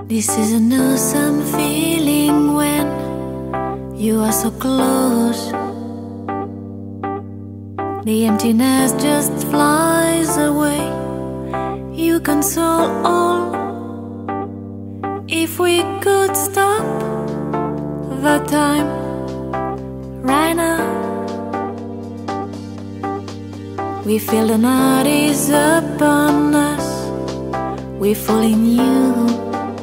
This is an awesome feeling when you are so close. The emptiness just flies away. You console all. If we could stop the time right now, we feel the night is upon us. We fall in you.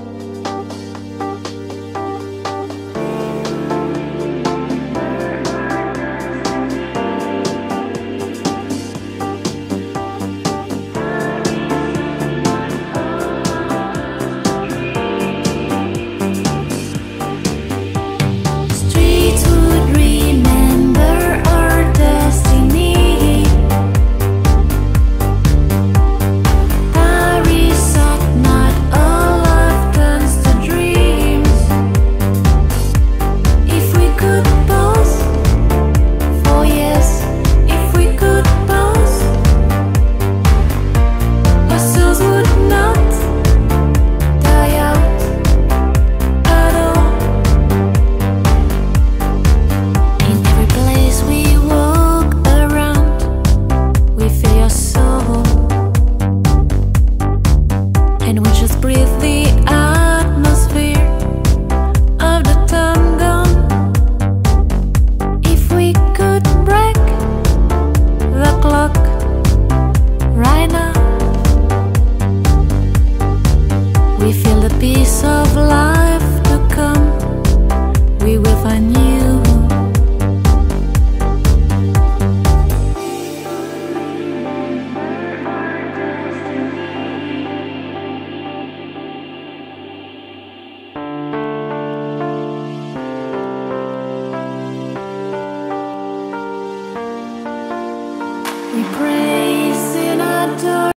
And we just breathe the atmosphere of the time gone. If we could break the clock right now, we feel the peace of life to come. We will find you. We praise and adore.